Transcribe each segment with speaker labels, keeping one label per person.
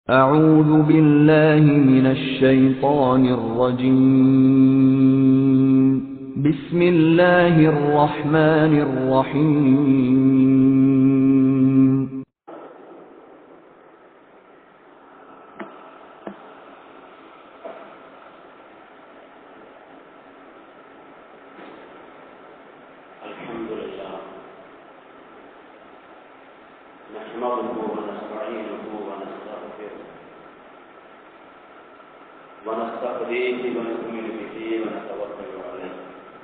Speaker 1: أعوذ بالله من الشيطان الرجيم بسم الله الرحمن الرحيم
Speaker 2: الحمد لله نحمده ونستعينه ونستغفره ونستهديه ونؤمن به ونتوكل عليه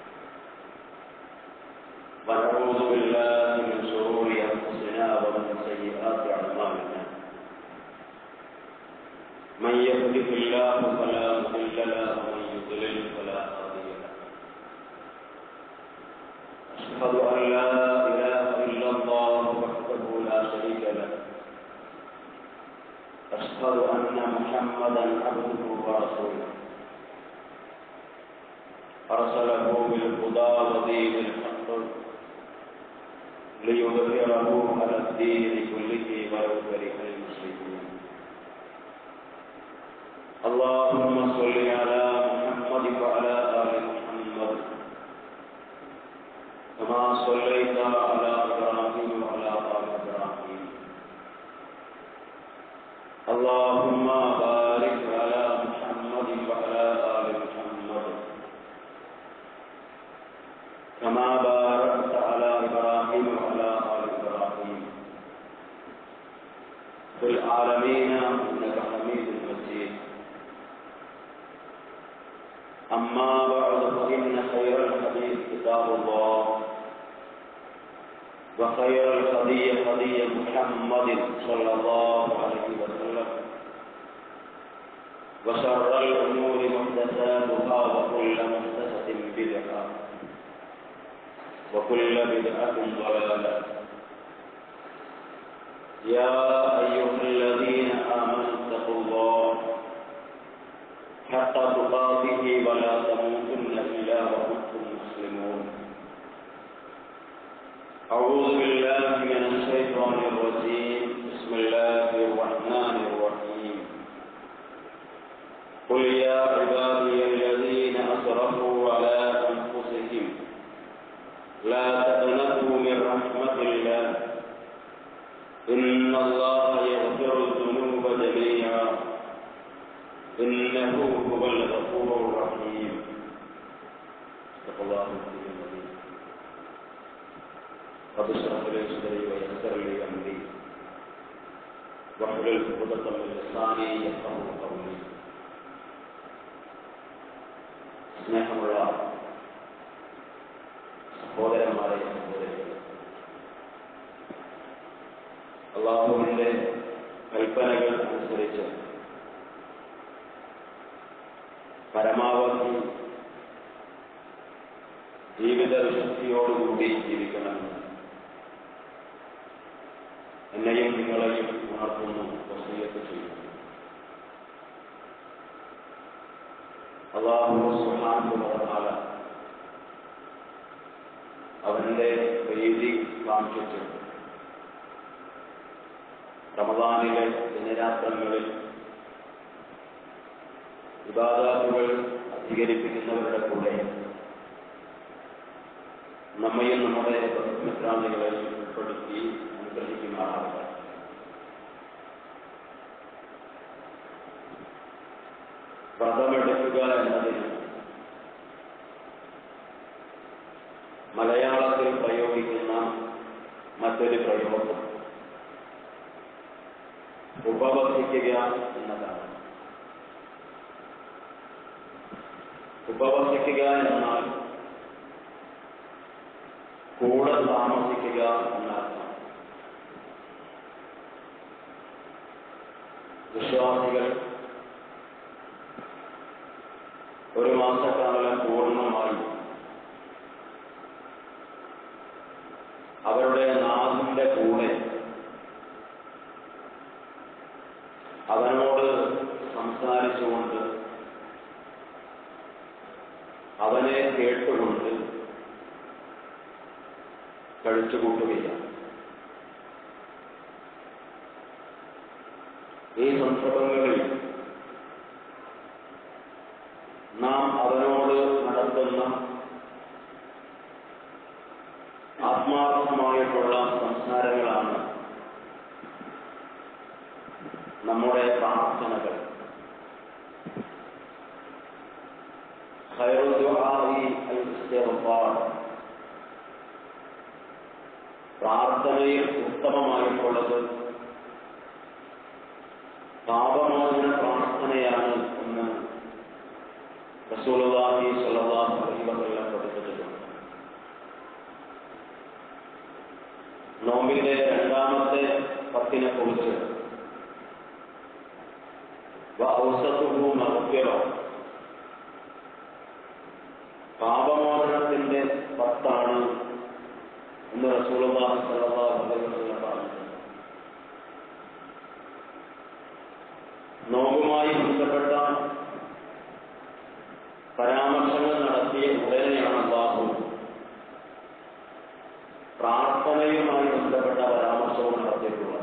Speaker 2: ونعوذ بالله من شرور أنفسنا ومن سيئات أعمالنا من يهده الله فلا مضل له ومن يضلل فلا هادي له أشهد أن لا إله إلا الله وحده لا شريك له أشهد أن محمدا عبده ورسوله أرسله بالهدى ودين الحق ليظهره على الدين كله ولو كره المشركون اللهم صل على محمد وعلى آل محمد كما صليت على إبراهيم وعلى آل إبراهيم اللهم بارك على محمد وعلى آل محمد كما باركت على إبراهيم وعلى آل إبراهيم في العالمين إنك حميد مجيد أما بعد فإن خير الحديث كتاب الله وخير الهدي هدي محمد صلى الله عليه وسلم وشر الأمور محدثاتها وكل محدثة بدعة وكل بدعة ضلالة يا أيها الذين آمنوا اتقوا الله حق تقاته ولا تموتن إلا وأنتم مسلمون أعوذ بالله من الشيطان الرجيم بسم الله الرحمن الرحيم قل يا عبادي الذين أسرفوا على أنفسهم لا تقنطوا من رحمة الله إن الله يغفر الذنوب جميعا إنه هو الغفور الرحيم صدق الله العظيم رب اشرح لي صدري ويسر لي أمري واحلل عقدة من لساني يفقهوا قولي സ്നേഹമുള്ള സഹോദരന്മാരെ സഹോദരികളെ, അല്ലാഹുവിന്റെ കൽപ്പനകൾ അനുസരിച്ച് പരമാവധി ജീവിത വിശുദ്ധിയോടുകൂടി ജീവിക്കണമെന്ന് എന്നെയും നിങ്ങളെയും ഉണർത്തുന്നു, വസിയ്യത്ത് ചെയ്യുന്നു. അല്ലാഹു സുബ്ഹാനഹു വ തആല അവന്റെ പ്രീതി കാംക്ഷിച്ച് റമദാനിലെ ദിനരാത്രങ്ങളിൽ ഇബാദത്തുകൾ അധികരിപ്പിക്കുന്നവരുടെ കൂടെ നമ്മയും നമ്മുടെ മിത്രാദികളെയും ഉൾപ്പെടുത്തി അനുഗ്രഹിക്കുമാറാവുക. വ്രതമെടുക്കുക എന്നതിന് മലയാളത്തിൽ പ്രയോഗിക്കുന്ന മറ്റൊരു പ്രയോഗം ഉപവസിക്കുക എന്നതാണ്. ഉപവസിക്കുക എന്നാൽ കൂടെ താമസിക്കുക എന്നർത്ഥം. വിശ്വാസികൾ ഒരു മാസക്കാലം പൂർണ്ണമായി അവരുടെ നാഥന്റെ കൂടെ അവനോട് സംസാരിച്ചുകൊണ്ട് അവനെ കേട്ടുകൊണ്ട് കഴിച്ചുകൂട്ടുകയാണ്. ഈ സന്ദർഭങ്ങളിൽ നാം അവനോട് നടത്തുന്ന ആത്മാർത്ഥമായിട്ടുള്ള സംസാരങ്ങളാണ് നമ്മുടെ പ്രാർത്ഥനകൾ. ഖൈറു ദുആഇ അൽ-ഇസ്തിഗ്ഫാർ, പ്രാർത്ഥനയിൽ ഉത്തമമായിട്ടുള്ളത് പാപമോചന പ്രാർത്ഥനയാണ് എന്ന് റസൂലുള്ളാഹി സ്വല്ലല്ലാഹു അലൈഹി വസല്ലം പഠിപ്പിച്ചിട്ടുണ്ട്. നോമ്പിന്റെ രണ്ടാമത്തെ 10 കുറിച്ച് വഔസതുഹു മഗ്ഫിറ, പാപമോചനത്തിന്റെ 10 എന്ന് റസൂലുള്ളാഹി സ്വല്ലല്ലാഹു അലൈഹി വസല്ലം പറഞ്ഞു. നോമ്പുമായി ബന്ധപ്പെട്ട പരാമർശങ്ങൾ നടത്തിയ ഉടനെയാണ് അല്ലാഹു പ്രാർത്ഥനയുമായി ബന്ധപ്പെട്ട പരാമർശവും നടത്തിയിട്ടുള്ളത്.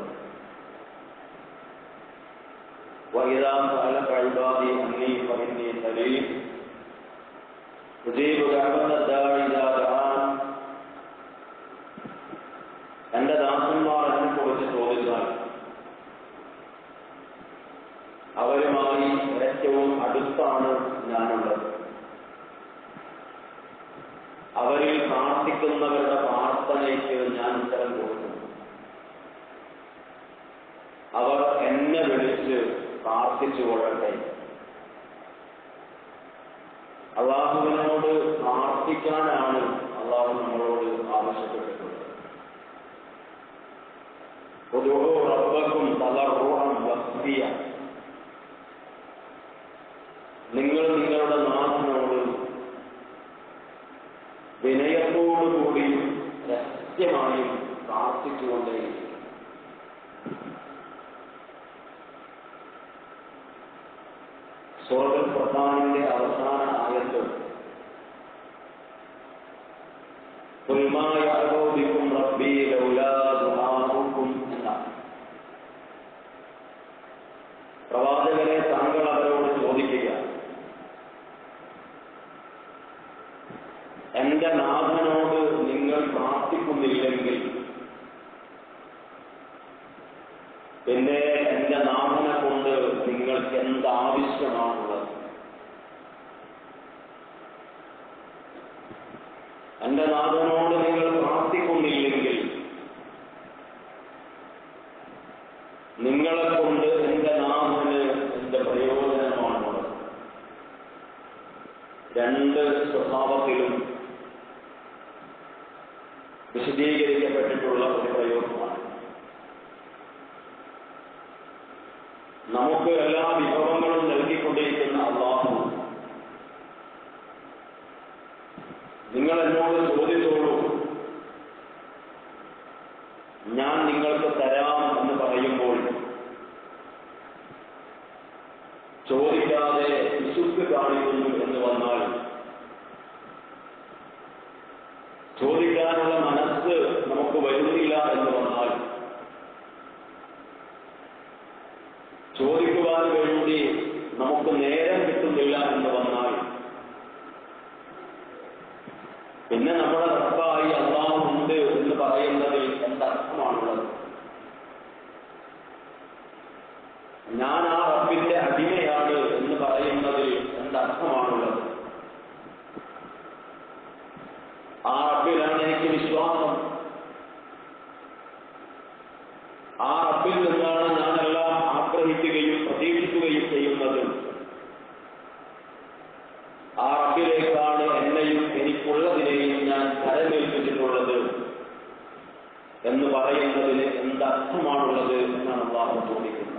Speaker 2: വഇദാ സഅലക ഇബാദി അന്നീ ഫഇന്നീ ഖരീബ് ഉജീബു ദഅവത ദാഇ ഇദാ ദഅാൻ, എന്റെ ദാസന്മാർ എന്നെക്കുറിച്ച് ചോദിച്ചാൽ അവരുമായി ഏറ്റവും അടുത്താണ് ഞാനുള്ളത്. അവരിൽ പ്രാർത്ഥിക്കുന്നവരുടെ പ്രാർത്ഥനയ്ക്ക് ഞാൻ ഉത്തരം കൊടുക്കും. അവർ എന്നെ വിളിച്ച് പ്രാർത്ഥിച്ചു കൊള്ളട്ടെ. അല്ലാഹുവിനോട് പ്രാർത്ഥിക്കാനാണ് അല്ലാഹു നമ്മളോട് ആവശ്യപ്പെട്ടിട്ടുള്ളത്. ഉദ്ഉ റബ്ബക്കും തളർറുഅൻ വഖ്ഫിയ, നിങ്ങൾ നിങ്ങളുടെ നാഥനോട് വിനയത്തോടുകൂടിയും രഹസ്യമായും പ്രാർത്ഥിച്ചുകൊണ്ടേയിരിക്കും. സൂറത്തുൽ ഖുർആനിന്റെ അവസാന ആയത്ത് ഖുൽ മാ യഅബു ബികും റബ്ബി ലൗലാ ദുആഉകും എന്നാണ്. പ്രവാചകരെ താങ്കൾ അവരോട് ചോദിക്കുക, എന്റെ നാഥനോട് നിങ്ങൾ പ്രാർത്ഥിക്കുന്നില്ലെങ്കിൽ പിന്നെ എന്റെ നാഥനെ കൊണ്ട് നിങ്ങൾക്ക് എന്താവശ്യമാണുള്ളത്? എന്റെ നാഥനോട് നിങ്ങൾ പ്രാർത്ഥിക്കുന്നില്ലെങ്കിൽ നിങ്ങളെ കൊണ്ട് എന്റെ നാഥന് എന്ത് പ്രയോജനമാണുള്ളത്? രണ്ട് സ്വഭാവത്തിലും വിശദീകരിക്കപ്പെട്ടിട്ടുള്ള ഒരു പ്രയോഗമാണ്. നമുക്ക് എല്ലാ വിഭവങ്ങളും നൽകിക്കൊണ്ടിരിക്കുന്ന അല്ലാഹു നിങ്ങൾ എന്നോട് ചോദിച്ചോളൂ, ഞാൻ നിങ്ങൾക്ക് തരാം എന്ന് പറയുമ്പോൾ ചോദിക്കാതെ പിശുക്ക് കാണിക്കുന്നു എന്ന് വന്നാൽ, ചോദിക്കാനുള്ള മനസ്സ് നമുക്ക് വരുന്നില്ല എന്ന് വന്നാൽ, ചോദിക്കുവാൻ വേണ്ടി നമുക്ക് നേരം കിട്ടുന്നില്ല എന്ന് വന്നാൽ, പിന്നെ നമ്മുടെ റബ്ബായി അല്ലാഹു ഉണ്ട് എന്ന് പറയുന്നതിൽ എന്തർത്ഥമാണുള്ളത്? ഞാൻ ആ റബ്ബിന്റെ അടിമയാണ് എന്ന് പറയുന്നതിൽ എന്തർത്ഥമാണുള്ളത്? ആ റബ്ബിലാണ് എനിക്ക് വിശ്വാസം. ആ റബ്ബിൽ നിന്നാണ് ഞാനെല്ലാം ആഗ്രഹിക്കുകയും പ്രതീക്ഷിക്കുകയും ചെയ്യുന്നത്. ആ റബ്ബിലേക്കാണ് എന്നെയും എനിക്കുള്ളതിനെയും ഞാൻ കരമേൽപ്പിച്ചിട്ടുള്ളത് എന്ന് പറയുന്നതിന് എന്തർത്ഥമാണുള്ളത് എന്നാണ് അല്ലാഹു ചോദിക്കുന്നത്.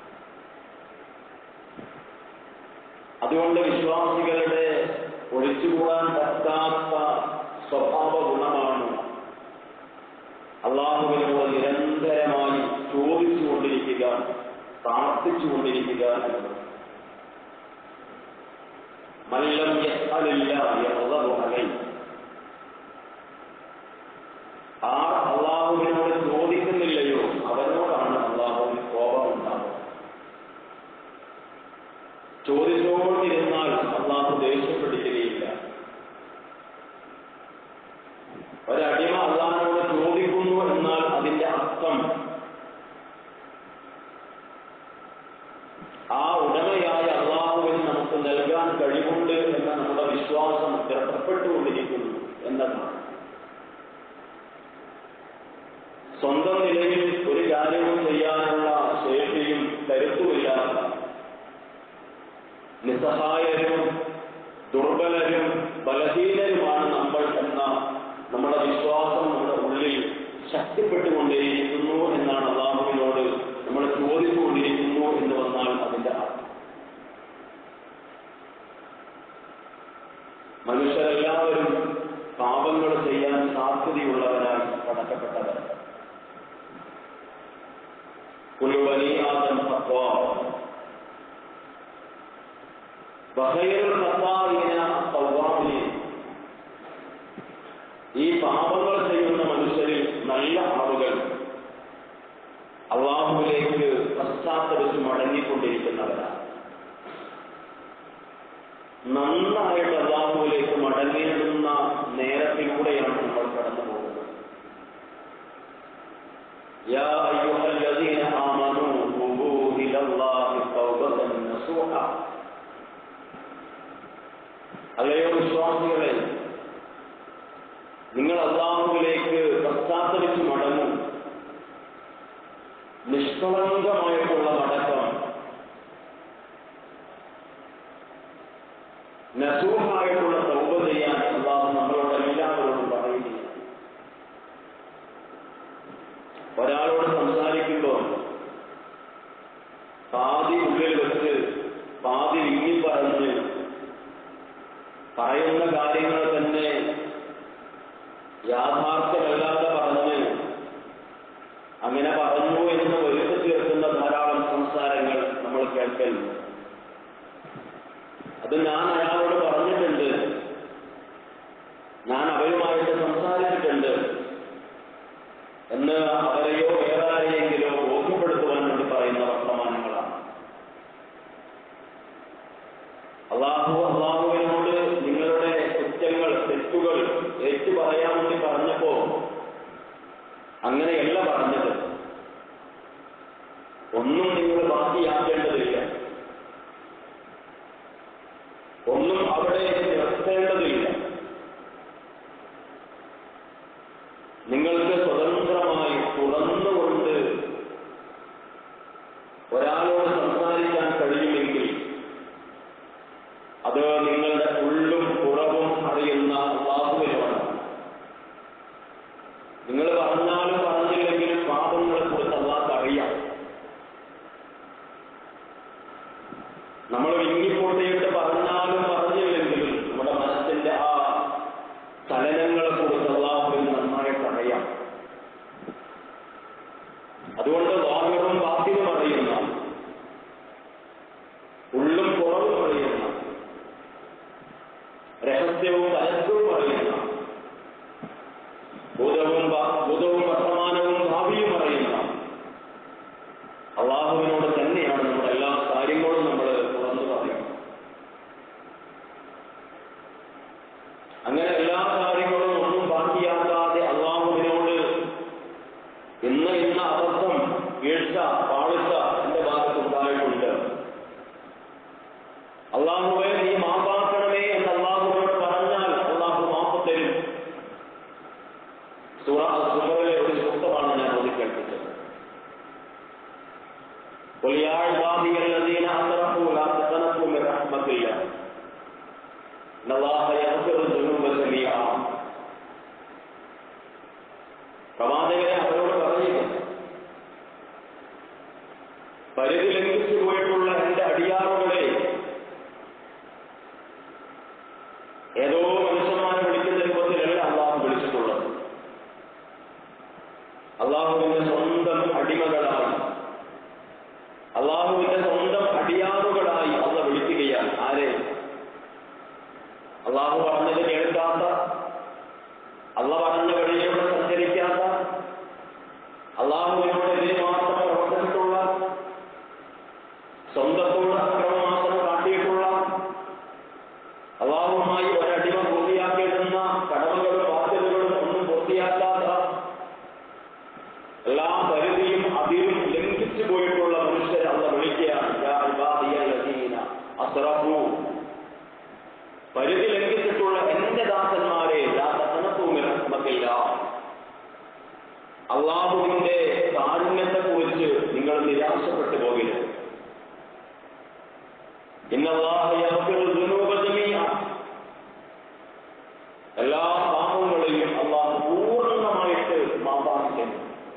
Speaker 2: അതുകൊണ്ട് വിശ്വാസികളുടെ ഒഴിച്ചുകൂടാൻ പറ്റാത്ത സ്വഭാവ ഗുണമാണ് അല്ലാഹുവിനോട് നിരന്തരമായി ചോദിച്ചുകൊണ്ടിരിക്കുക, പ്രാർത്ഥിച്ചുകൊണ്ടിരിക്കുക എന്നത്. മല്ലം യസ്അലില്ലാഹ യഗ്ളബു അലൈഹി, ആർ അല്ലാഹുവിനോട് ചോദിക്കുന്നില്ലയോ അവനോടാണ് അല്ലാഹുവിന് കോപമുണ്ടാവുക. ചോദിച്ചുകൊണ്ടിരുന്നാൽ അള്ളാഹു ദേഷ്യപ്പെടുകയില്ല. ഒരടിമ അള്ളാഹിനോട് ചോദിക്കുന്നു എന്നാൽ അതിന്റെ അർത്ഥം ആ ഉടമയായ അള്ളാഹുവിന് നമുക്ക് നൽകാൻ കഴിവുണ്ട് എന്ന നമ്മുടെ വിശ്വാസം സ്ഥിരപ്പെട്ടുകൊണ്ടിരിക്കുന്നു എന്നതാണ്. സ്വന്തം നിലയിൽ ഒരു കാര്യവും ചെയ്യാനുള്ള ശേഷിയും കരുത്തുമില്ലാത്ത നിസ്സഹായരും ദുർബലരും ബലഹീനരുമാണ് നമ്മൾ എന്ന നമ്മുടെ വിശ്വാസം നമ്മുടെ ഉള്ളിൽ ശക്തിപ്പെട്ടുകൊണ്ടേയിരിക്കുന്നു എന്നാണ് അള്ളാഹുവിനോട് നമ്മൾ ചോദിച്ചുകൊണ്ടിരിക്കുന്നു എന്ന് വന്നാൽ അതിന്റെ അർത്ഥം. മനുഷ്യരെല്ലാവരും പാപങ്ങൾ ചെയ്യാൻ സാധ്യതയുള്ളവരായി പടക്കപ്പെട്ടവരാണ്. കുല്ലു ബനീ ആദം ഖത്താ വഖൈറുൽ ഖത്താഇന തവ്വാബീൻ. ഈ പാപങ്ങൾ ചെയ്യുന്ന മനുഷ്യരിൽ നല്ല ആളുകൾ അള്ളാഹുവിലേക്ക് പശ്ചാത്തലത്തിൽ മടങ്ങിക്കൊണ്ടിരിക്കുന്നവരാണ്. നന്നായിട്ട് അള്ളാഹുവിലേക്ക് മടങ്ങിയിടുന്ന നേരത്തിലൂടെയാണ് നമ്മൾ കടന്നു പോകുന്നത്. യാ അയ്യുഹല്ലദീന ആമനൂ തൂബൂ ഇലല്ലാഹി തൗബതൻ നസൂഹ. അല്ലയോ വിശ്വാസികളെ, നിങ്ങൾ അള്ളാഹുവിലേക്ക് പശ്ചാത്തലിച്ച് മടങ്ങും. നിഷ്കളങ്കമായിട്ടുള്ള മടക്കം, നസൂഹായിട്ടുള്ള തൗബ ചെയ്യാൻ അള്ളാഹു നമ്മളോട് എല്ലാവരോടും പറയുന്നു. ഒരാളോട് സംസാരിക്കുമ്പോൾ പാതി ഉള്ളിൽ വെച്ച് പാതി വിങ്ങി പറഞ്ഞ് പറയുന്ന കാര്യങ്ങൾ തന്നെ യാഥാർത്ഥ്യമല്ലാതെ പറഞ്ഞ് അങ്ങനെ പറഞ്ഞു എന്ന് വരുത്തി ചേർക്കുന്ന ധാരാളം സംസാരങ്ങൾ നമ്മൾ കേൾക്കുന്നു. അത് ഞാൻ അയാളോട് പറഞ്ഞിട്ടുണ്ട്, ഞാൻ അവരുമായിട്ട് സംസാരിച്ചിട്ടുണ്ട് എന്ന് അവരെയോ വേറെ ആരെയെങ്കിലോ ബോധ്യപ്പെടുത്തുവാൻ വേണ്ടി പറയുന്ന വർത്തമാനങ്ങളാണ്. അള്ളാഹുവിനോട് നിങ്ങളുടെ കുറ്റങ്ങൾ തെറ്റുകൾ ഏറ്റു പറയാൻ വേണ്ടി പറഞ്ഞപ്പോ അങ്ങനെയല്ല പറഞ്ഞത്. ഒന്നും നിങ്ങൾ ബാക്കിയാക്കേണ്ടതില്ല, ഒന്നും അവിടെ നിർത്തേണ്ടതില്ല. നിങ്ങൾക്ക് സ്വതന്ത്രമായി തുറന്നുകൊണ്ട് ഒരാളോട് സംസാരിക്കാൻ കഴിയുമെങ്കിൽ അത് നിങ്ങളുടെ ഉള്ളും പുറവും അറിയുന്ന അല്ലാഹുവിനോടാണ്. നിങ്ങൾ പറഞ്ഞാലും പറഞ്ഞില്ലെങ്കിലും പാപങ്ങളെ കുറിച്ച് അല്ലാഹുവിന് അറിയാം. നമ്മൾ വിങ്ങിപ്പൊട്ടിയിട്ട് പറഞ്ഞാലും പറഞ്ഞില്ലെങ്കിലും നമ്മുടെ മനസ്സിന്റെ ആ ചലനങ്ങളെ കുറിച്ച് അല്ലാഹുവിന് നന്നായിട്ട് അറിയാം. അതുകൊണ്ട് വാഹിറും ബാത്തിനും അറിയുന്ന, ഉള്ളും പുറവും അറിയുന്ന, രഹസ്യവും പരസ്യവും അറിയുന്ന, ഭൂതവും വർത്തമാനവും ഭാവിയും അറിയുന്ന അള്ളാഹുവിനോട് തന്നെയാണ് നമ്മുടെ എല്ലാ കാര്യങ്ങളും നമ്മൾ തുറന്നു പറയുന്നത്. അങ്ങനെ എല്ലാ കാര്യങ്ങളും ഒന്നും ബാക്കിയാക്കാതെ അള്ളാഹുവിനോട് ഇന്ന അബദ്ധം, വീഴ്ച, പാളിച്ച എന്റെ ഭാഗത്തുണ്ടായിട്ടുണ്ട്, അള്ളാഹുവേ നീ മാപ്പാക്കണമേ എന്ന് അള്ളാഹുവിനോട് പറഞ്ഞാൽ അള്ളാഹു മാപ്പ് തരും. സൂറ അൽ-സുമറിലെ ഒരു സൂക്തമാണ് ഞാൻ ഓതി കേൾപ്പിച്ചത്. ഖുൽ യാ ഇബാദിയ അല്ലദീന അസ്റഫൂ ലാ തഖ്നതു മിൻ റഹ്മത്തില്ലാഹ് ഇന്നല്ലാഹ യഗ്ഫിറു ദുനൂബ ജമീഅ. പ്രവാചകരെ അവരോട് പറയുക, പരിധി ലംഘിച്ചു പോയിട്ടുള്ള എന്റെ അടിയാറുകളെ, ഏതോ മനുഷ്യന്മാരെ വിളിക്കുന്ന രൂപത്തിലല്ല അള്ളാഹു വിളിച്ചിട്ടുള്ളത്. അള്ളാഹുവിന്റെ സ്വന്തം അടിമകളായി, അള്ളാഹുവിന്റെ സ്വന്തം അടിയാറുകളായി അള്ള വിളിക്കുകയാണ്. ആരെ? അള്ളാഹു പറഞ്ഞത് കേൾക്കാത്ത, അള്ള പറഞ്ഞ വഴിയിലൂടെ സഞ്ചരിക്കാത്ത, അള്ളാഹുവിനോടെതിരെ മാത്രം പ്രവർത്തിച്ചിട്ടുള്ള, സ്വന്തത്തോട് അക്രമമാത്രം കാട്ടിയിട്ടുള്ള അല്ലാഹുവുമായി ഒരടിമ പൂർത്തിയാക്കിയിരുന്ന കടമകളും ബാധ്യതകളും ഒന്നും പൂർത്തിയാക്കാത്ത, എല്ലാ പരിധിയും അതിരും ലംഘിച്ചു പോയിട്ടുള്ള മനുഷ്യരെ അല്ലാഹു വിളിക്കുകയാണ്, യാ ഇബാദിയല്ലദീന അസ്റഫൂ, പരിധി ലംഘിച്ചിട്ടുള്ള എന്റെ ദാസന്മാരെ, ലാ തഖ്നതൂ മിൻ റഹ്മത്തില്ലാഹ്, അല്ലാഹുവിന്റെ കാരുണ്യത്തെക്കുറിച്ച് നിങ്ങൾ നിരാശപ്പെട്ടു പോകരുത്. ഇന്നല്ലാഹ യഗ്ഫിറു ദുനൂബ ജമീഅ, എല്ലാ പാപങ്ങളെയും അല്ലാഹു പൂർണ്ണമായിട്ട് മാപ്പാക്കുന്നു.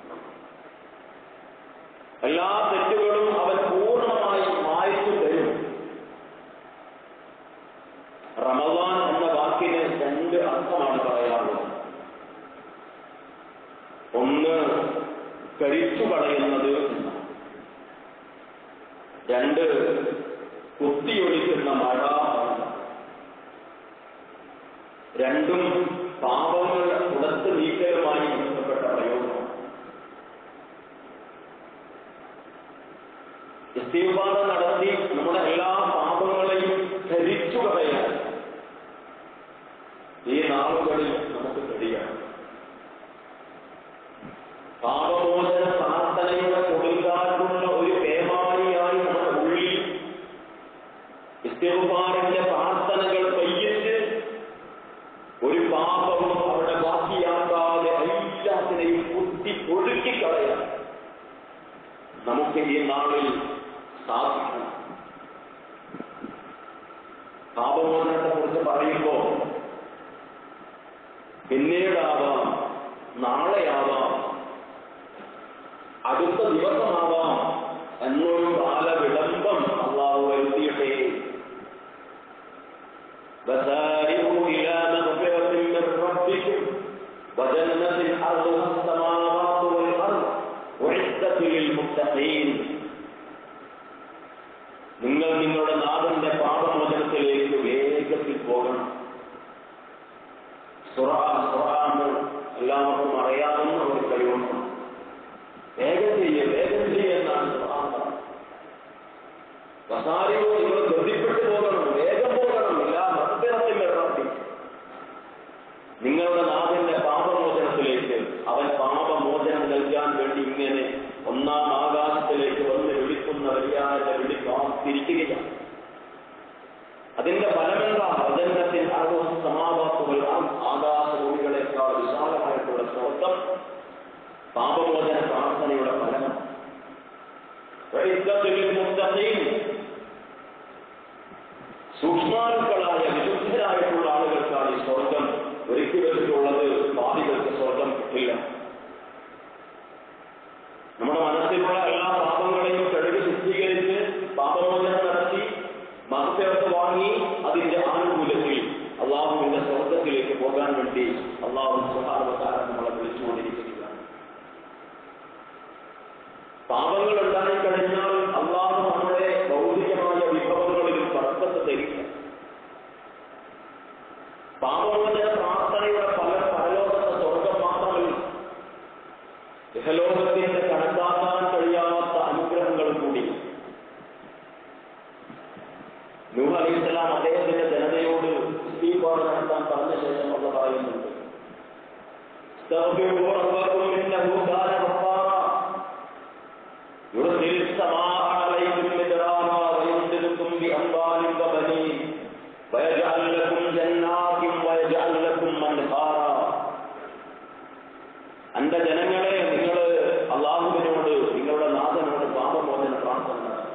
Speaker 2: എല്ലാ തെറ്റുകളും അവൻ പൂർണ്ണമായി മായ്ച്ചു തരും. റമദാൻ എന്ന വാക്കിന് രണ്ട് അർത്ഥമാണ് പറയാറുള്ളത്. ഒന്ന് കരിച്ചു കളയുന്നത്, രണ്ട് കുത്തിയൊലിക്കുന്ന മഴ. രണ്ടും പാപങ്ങൾ പുറത്ത് നീക്കലുമായി ബന്ധപ്പെട്ട പ്രയോഗം. ഇസ്തിഗ്ഫാർ നടത്തി നമ്മുടെ എല്ലാ പാപങ്ങളെയും ധരിച്ചു കളയാൻ ഈ നാളുകളിൽ നമുക്ക് കഴിയണം. പാപമോചന പ്രാർത്ഥനയുടെ കൊടുക്കാനുള്ള ഒരു പേമാരിയായി നമ്മുടെ ഉള്ളിൽ ഇസ്തിഗ്ഫാറിന്റെ പ്രാർത്ഥനകൾ പെയ്യിച്ച് ഒരു പാപവും അവിടെ ബാക്കിയാക്കാതെ എല്ലാത്തിനെയും കുത്തി ഒഴുക്കിക്കളയാൻ നമുക്ക് ഈ നാളിൽ സാധിക്കണം. പാപമോചനത്തെ കുറിച്ച് പറയുമ്പോൾ പിന്നീടാവാം, നാളെയാവാം, അടുത്ത ദിവസമാവാം എന്നൊരു കാലവിളംബം അല്ലാഹു വരുത്തിയിട്ടേ. വസാരിഉ ഇലാ മഗ്ഫിറത്തിൻ മിൻ റബ്ബിക്കും വജന്നത്തിൻ അർദുഹാ അസ്സമാവാതു വൽ അർദ് ഉഇദ്ദത് ലിൽ മുത്തഖീൻ. നിങ്ങൾ നിങ്ങളുടെ നാഥന്റെ പാപമോചനത്തിലേക്ക് വേഗത്തിൽ പോകണം. ഖുർആൻ എല്ലാവർക്കും അറിയാവുന്ന ഒരു കഴിവുണ്ട്. വേഗം ചെയ്യ എന്നാണ് ഖുർആൻ പറഞ്ഞത്. വസാരിയോ, നിങ്ങൾ ഗതിപ്പെട്ടു പോകണം, വേഗം പോകണം. എല്ലാ മഗ്ഫിറത്തിൻ റബ്ബി, നിങ്ങളുടെ നാഥന്റെ പാപമോചനത്തിലേക്ക്. അവൻ പാപമോചനം നൽകാൻ വേണ്ടി ഇങ്ങനെ ഒന്നാം ആകാശത്തിലേക്ക് വന്ന് വിളിക്കുന്ന വലിയാന്റെ വിളി കാത്തിരിക്കുകയാണ്. അതിന്റെ ഫലമെന്താ? വജന്നത്തിൻ അർദുഹാ അസ്സമാവാതു വൽ അർദ്, ആകാശഭൂമികളെക്കാൾ വിശാലമായിട്ടുള്ള സ്വർഗ്ഗം പാപമോചന പ്രാർത്ഥനയുടെ ഫലം. സൂക്ഷ്മാലുക്കളായ വിശുദ്ധരായിട്ടുള്ള ആളുകൾക്കാണ് ഈ സ്വർഗം ഒരുക്കി വെച്ചിട്ടുള്ളത്. പാപികൾക്ക് സ്വർഗം കിട്ടില്ല. നമ്മുടെ മനസ്സിലുള്ള എല്ലാ പാപങ്ങളെയും കഴുകി ശുദ്ധീകരിച്ച് പാപമോചനം നടത്തി മഹത്വത്ത് വാങ്ങി അതിന്റെ ആനുകൂല്യത്തിൽ അള്ളാഹുവിന്റെ സ്വർഗത്തിലേക്ക് പോകാൻ വേണ്ടി അള്ളാഹു സുബ്ഹാനഹു വ തആല നമ്മളെ വിളിച്ചുകൊണ്ടിരിക്കുകയാണ്. പാപങ്ങൾ ഉണ്ടായിക്കഴിഞ്ഞാൽ അള്ളാഹു നമ്മുടെ ഭൗതികമായ വിഭവങ്ങളിലും ബർക്കത്ത് തരില്ല. പാപമോചന പ്രാർത്ഥനയുടെ പരലോകത്തെ സ്വർഗം മാത്രമല്ല, ഇഹലോകത്തിന്റെ കണക്കാക്കാൻ കഴിയാത്ത അനുഗ്രഹങ്ങളും കൂടി. നൂഹ് അലൈഹിസ്സലാം അദ്ദേഹത്തിന്റെ ജനതയോട് ഇസ്തിഗ്ഫാർ നടത്താൻ പറഞ്ഞ ശേഷം ഉള്ള പറയുന്നുണ്ട്, അന്റെ ജനങ്ങളെ, നിങ്ങൾ അള്ളാഹുവിനോട്, നിങ്ങളുടെ നാഥനോട് പാപമോചന പ്രാർത്ഥന നടത്തും.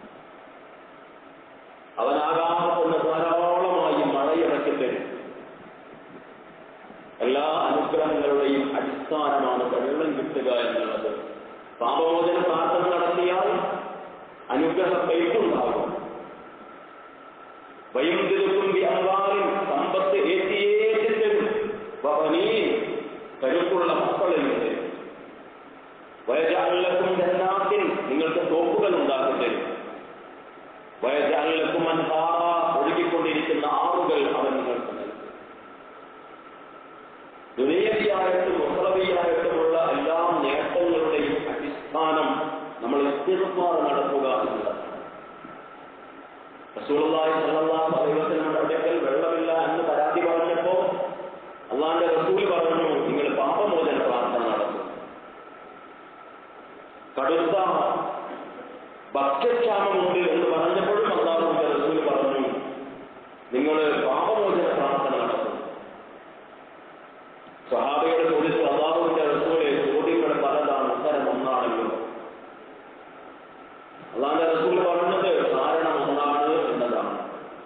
Speaker 2: അവനാകാമെന്ന് ധാരാളമായി മഴയിറക്കി തരും. എല്ലാ അനുഗ്രഹങ്ങളുടെയും അടിസ്ഥാനമാണ് വെള്ളം കിട്ടുക എന്നുള്ളത്. പാപമോചന പ്രാർത്ഥന നടത്തിയാൽ അനുഗ്രഹ പെയ്തുണ്ടാകും. വൈദ്യുതക്കും വ്യാപാരം സമ്പത്ത് ഏറ്റിയേറ്റി തരും. വബനീൻ, കരുത്തുള്ള മക്കളെയും തരും. വയജഅലക്കും ജന്നാത്തിൻ, നിങ്ങൾക്ക് തോപ്പുകൾ ഉണ്ടാക്കി തരും. വയജഅലക്കും അൻഹാറ, ഒഴുകിക്കൊണ്ടിരിക്കുന്ന ആറുകൾ അവൻ നിങ്ങൾക്ക് നൽകും. ദുനിയവിയായിട്ടും ഉഖ്റവിയായിട്ടുമുള്ള എല്ലാ നേട്ടങ്ങളുടെയും അടിസ്ഥാനം നമ്മൾ ഇസ്തിഗ്ഫാർ നടത്തുക എന്നുള്ളതാണ്. റസൂലുള്ളാഹി സ്വല്ലല്ലാഹു അലൈഹി വസല്ലമയുടെ അടുക്കൽ വെള്ളമില്ല എന്ന് പരാതി പറഞ്ഞപ്പോൾ അള്ളാഹുവിന്റെ റസൂൽ പറഞ്ഞു, നിങ്ങൾ പാപമോചന പ്രാർത്ഥന നടത്തും. കടുത്ത ഭക്ഷ്യക്ഷാമമുണ്ട് എന്ന് പറഞ്ഞപ്പോഴും അള്ളാഹുവിന്റെ റസൂൽ പറഞ്ഞു, നിങ്ങൾ പാപമോചന പ്രാർത്ഥന നടത്തും. സ്വഹാബിയോട് ചോദിച്ചു, അള്ളാഹുവിന്റെ റസൂലെ, ചോദ്യങ്ങൾ പലതാണ്, ഉത്തരം ഒന്നാണല്ലോ. അള്ളാഹുവിന്റെ റസൂൽ പറഞ്ഞത് കാരണം ഒന്നാണ് എന്നതാണ്.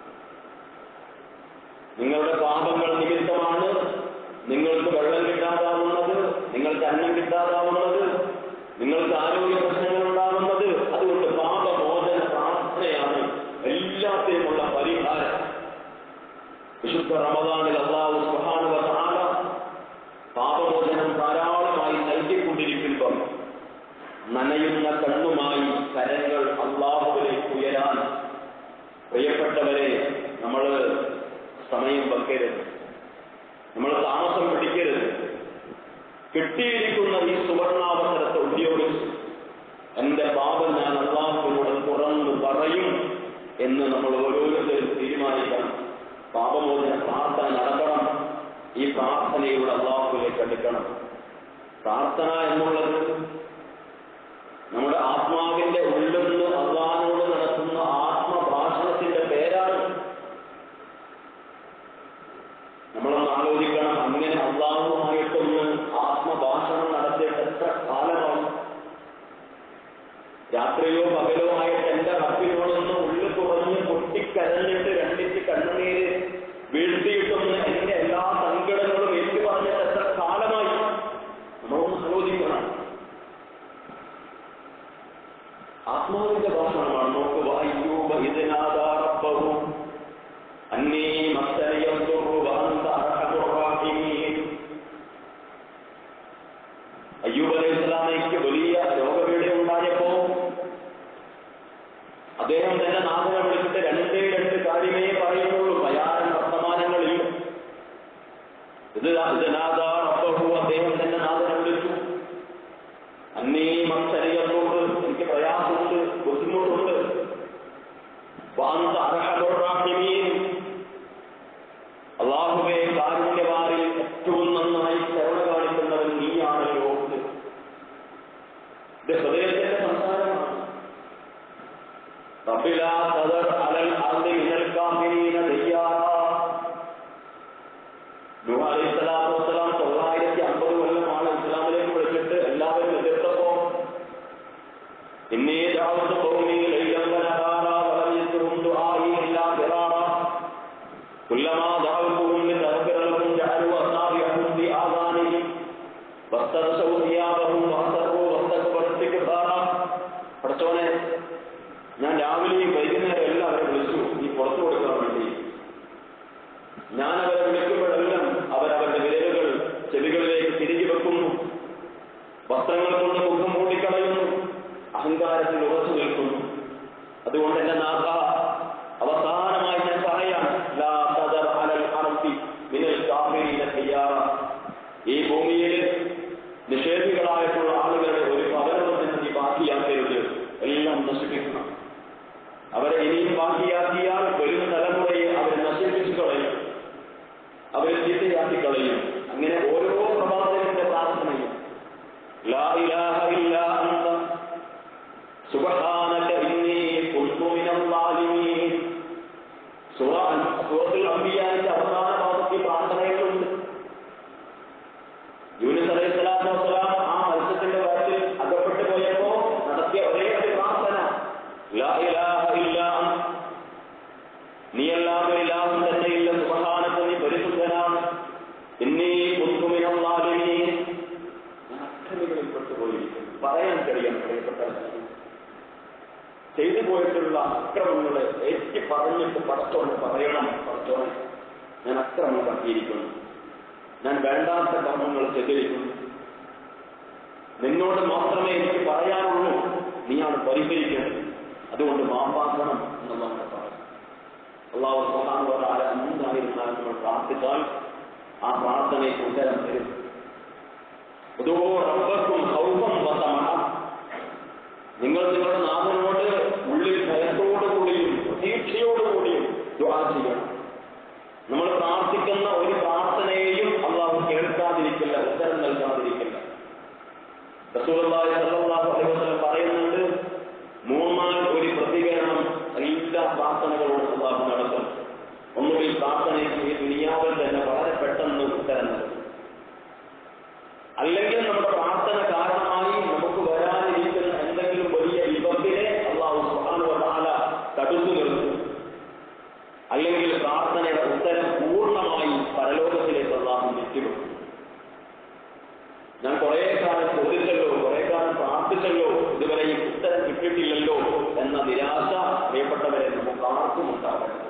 Speaker 2: നിങ്ങളുടെ പാപങ്ങൾ നിമിത്തമാണ് നിങ്ങൾക്ക് വെള്ളം കിട്ടാതാവുന്നത്, നിങ്ങൾക്ക് അന്നം കിട്ടാതാവുന്നത്, നിങ്ങൾക്ക് ആരോഗ്യ പ്രശ്നങ്ങൾ ഉണ്ടാകുന്നത്. അതുകൊണ്ട് പാപമോചന പ്രാർത്ഥനയാണ് എല്ലാത്തിനുമുള്ള പരിഹാരം. വിശുദ്ധ റമദാനിൽ അല്ലാഹു സുബ്ഹാനഹു വ തആല പാപമോചനം ധാരാളമായി നൽകിക്കൊണ്ടിരിക്കുമ്പോൾ നനയുന്ന കണ്ണുമായി കരങ്ങൾ അല്ലാഹുവിലേക്ക് ഉയരാൻ പ്രിയപ്പെട്ടവരെ നമ്മൾ സമയം വെക്കരുത്, നമ്മൾ താമസം പിടിക്കരുത്. കിട്ടിയിരിക്കുന്ന ഈ സുവർണാവസരത്തെ ഉപയോഗിച്ച് എന്റെ പാപം ഞാൻ അല്ലാഹുവിനോട് തുറന്നു പറയും എന്ന് നമ്മൾ ഓരോരുത്തരും തീരുമാനിക്കണം. പാപമോചന പ്രാർത്ഥന നടക്കണം. ഈ പ്രാർത്ഥനയുടെ അല്ലാഹുവിലേക്ക് അടുക്കണം. പ്രാർത്ഥന എന്നുള്ളത് നമ്മുടെ ആത്മാവിന്റെ ഉള്ളിൽ നിന്ന് അല്ലാഹുവിനോട് നടത്തുന്ന ആത്മഭാഷണത്തിന്റെ പേരാണ്. നമ്മളൊന്ന് ആലോചിക്കണം, അങ്ങനെ അല്ലാഹുവുമായിട്ടൊന്ന് ആത്മഭാഷണം നടത്തിയിട്ട് എത്ര കാലമാണ്? രാത്രിയോ പകലോ ആയിട്ട് എന്റെ റബ്ബിനോടൊന്ന് ഉള്ളിൽ തുറന്ന് പൊട്ടിക്കരഞ്ഞിട്ട് രണ്ടിച്ച് കണ്ണുനീര് വീഴ്ത്തിയിട്ടൊന്ന് എന്റെ എല്ലാ സങ്കടങ്ങളും എനിക്ക് പറഞ്ഞിട്ട് എത്ര കാലമായി? നമ്മളൊന്ന് ആലോചിക്കണം. ആത്മാവിന്റെ ഭാഷണമാണ്. നോക്കുക, അയ്യൂബ ഇദ്നാദാ റബ്ബഹു അന്നീ മസ്സനിയ ദ്ദുർറു വഅൻത അർഹമുർ റഹീമീൻ. അയ്യൂബ് അലൈഹിസ്സലാമയ്ക്ക് വലിയ രോഗപീഠ ഉണ്ടായപ്പോ അദ്ദേഹം തന്നെ നാഥനെ വിളിച്ചിട്ട് രണ്ട് കാര്യമേ പറയുന്നുള്ളൂ, ഭയാനക വർത്തമാനങ്ങളിൽ. ഇദ്നാദാ റബ്ബഹു, അദ്ദേഹം തന്നെ നാഥനെ വിളിച്ചു. അന്നീ മസ്സനിയ ദ്ദുർറു, എനിക്ക് പ്രയാസമുണ്ട്, ബുദ്ധിമുട്ടുണ്ട്. വഅൻത അർഹമുർ റഹീമീൻ, അല്ലാഹുവേ കാരുണ്യവാരിൽ ഏറ്റവും നന്നായി കരുണ കാണിക്കുന്നവൻ നീയാണല്ലോ. ഇത് ഹൃദയത്തിന്റെ സംസാരമാണ്. റബ്ബി ലാ തദർ അലൽ അർദി മിനൽ കാഫിരീന ദയ്യാറാ. നൂഹ് അലൈഹിസ്സലാത്തു വസ്സലാം 950 കൊല്ലമാണ് ഇസ്ലാമിലേക്ക് വിളിച്ചിട്ട് എല്ലാവരും എതിർത്തപ്പോ ഇന്നീ ദഅവതു ഖൗമി ലൈലൻ വനഹാറാ വലം യസ്റും ദുആഇ ഇല്ലാ ഫിറാറാ കുല്ലമാ ദഅവതുഹും ലിതഗ്ഫിറ ലഹും ജഅലു അസാബിഅഹും ഫീ ആദാനിഹിം വസ്തഗ്ശൗ സിയാബഹും വഅസറു വസ്തക്ബറു ഇസ്തിക്ബാറാ. പടച്ചോനെ, ഞാൻ രാവിലെയും വൈകുന്നേരം എല്ലാം അവരെ വിളിച്ചു നീ പുറത്തു കൊടുക്കാൻ വേണ്ടി. ഞാൻ അവരെ വിളിക്കുമ്പോഴെല്ലാം അവരവരുടെ വിരലുകൾ ചെവികളിലേക്ക് തിരികെ വെക്കുന്നു, വസ്ത്രങ്ങൾ കൊണ്ട് മുഖം മൂടിക്കളയുന്നു, അഹങ്കാരത്തിൽ ഉറച്ചു നിൽക്കുന്നു. അതുകൊണ്ട് എന്റെ നാഥ, അവസാനമായി ഞാൻ പറയാം, ലാ തദർ അലൽ അർദി മിനൽ കാഫിരീന ദയ്യാറാ. ഈ ഭൂമിയിൽ നിഷേധികളായിട്ടുള്ള ആളുകളുടെ ഒരു പകരത്തിന് നീ ബാക്കിയാക്കരുത്, എല്ലാം നശിപ്പിക്കണം. അവരെ ഇനിയും ബാക്കിയാക്കിയാൽ വരും തലമുറയെ അവർ നശിപ്പിച്ചു കളയും, അവരെ ചീത്തയാക്കി കളയും. അങ്ങനെ ഓരോ പ്രവാചകന്റെ പ്രാർത്ഥനയും ലാ ഇലാഹ ഇല്ലാ അൻത സുബ്ഹാനക ഇന്നി കുൻതു മിനൽ ളാലിമീൻ. സൂറത്തുൽ അംബിയാന്റെ അവസാന ഭാഗത്തിൽ പ്രാർത്ഥനകളുണ്ട്. യൂനുസ് അലൈഹിസ്സലാത്തു വസ്സലാം ആ മത്സ്യത്തിന്റെ വയറ്റിൽ അകപ്പെട്ടു പോയപ്പോ നടത്തിയ ഒരേ ഒരു പ്രാർത്ഥന ലാ ഇലാഹ ഇല്ലാ അൻത, നീയല്ലാതെ ഇലാഹും തന്നെയില്ല, സുബ്ഹാനക നീ പരിശുദ്ധനാണ്, ഇന്നി കുൻതു മിനൽ ളാലിമീൻ, ഞാൻ അക്രമികളിൽ പെട്ടുപോയിരിക്കുന്നു. പറയാൻ കഴിയണം പ്രിയപ്പെട്ട ചെയ്തു പോയിട്ടുള്ള അക്രമങ്ങളെ ഏറ്റി പറഞ്ഞിട്ട് പടച്ചോനെ പറയണം, പടച്ചോനെ ഞാൻ അക്രമം കാട്ടിയിരിക്കുന്നു, ഞാൻ വേണ്ടാത്ത കർമ്മങ്ങൾ ചെയ്തിരിക്കുന്നു, നിന്നോട് മാത്രമേ എനിക്ക് പറയാനുള്ളൂ, നീയാണ് പരിഹരിക്കേണ്ടത്, അതുകൊണ്ട് മാപ്പാക്കണം എന്നുള്ളതാണ് പറയുന്നത്. അല്ലാഹു സുബ്ഹാനഹു വ തആല എന്തായിരുന്നാലും നമ്മൾ പ്രാർത്ഥിച്ചാൽ ആ പ്രാർത്ഥനയ്ക്ക് ഉത്തരം തരും. നിങ്ങൾ നിങ്ങളുടെ നാഥനോട് ഉള്ളിൽ ഭയത്തോടുകൂടിയും പ്രതീക്ഷയോടും ദുആ ചെയ്യണം. നമ്മൾ പ്രാർത്ഥിക്കുന്ന ഒരു പ്രാർത്ഥനയെയും അള്ളാഹു കേൾക്കാതിരിക്കില്ല, ഉത്തരം നൽകാതിരിക്കില്ല. റസൂലുള്ളാഹി സ്വല്ലല്ലാഹു അലൈഹി വസല്ലം പറയുന്നുണ്ട്, മൂന്നാം ഒരു പ്രതികരണം എല്ലാ പ്രാർത്ഥനകളോടും അള്ളാഹു നടത്തും. ഒന്നുകിൽ പ്രാർത്ഥനയ്ക്ക് ഈ ദുനിയാവിൽ തന്നെ വളരെ പെട്ടെന്ന് ഉത്തരം നൽകും, അല്ലെങ്കിൽ നമ്മുടെ പ്രാർത്ഥന കാരണമായി നമുക്ക് വരാനിരിക്കുന്ന എന്തെങ്കിലും വലിയ വിപത്തിനെ അള്ളാഹു സുബ്ഹാനഹു വ തആല തടുത്തു നിർത്തും, അല്ലെങ്കിൽ പ്രാർത്ഥനയുടെ ഉത്തരം പൂർണ്ണമായി പരലോകത്തിലേക്ക് അള്ളാഹു എത്തിവെക്കും. ഞാൻ കുറെ കാലം ചോദിച്ചല്ലോ, കുറെ കാലം പ്രാർത്ഥിച്ചല്ലോ, ഇതുവരെ ഈ ഉത്തരം കിട്ടിയിട്ടില്ലല്ലോ എന്ന നിരാശ പ്രിയപ്പെട്ടവരെ നമുക്ക് ആർക്കും ഉണ്ടാകരുത്.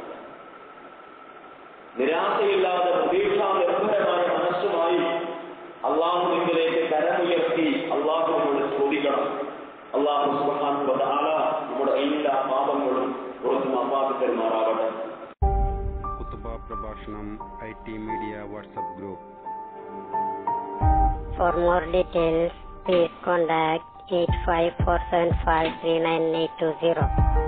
Speaker 2: നിരാശയില്ലാതെ പ്രതീക്ഷാ നിർഭരമായ മനസ്സുമായി അള്ളാഹുവിലേക്ക് കരമുയർത്തി അള്ളാഹുവിനോട് ചോദിക്കണം. അള്ളാഹു സുബ്ഹാനഹു വ തആല നമ്മുടെ എല്ലാ പാപങ്ങളും പുറത്തു മാപ്പാക്കി തരുമാറാവട്ടെ.
Speaker 3: കുത്തുബ പ്രഭാഷണം IT media WhatsApp group.
Speaker 4: For more details, please contact 8547539820.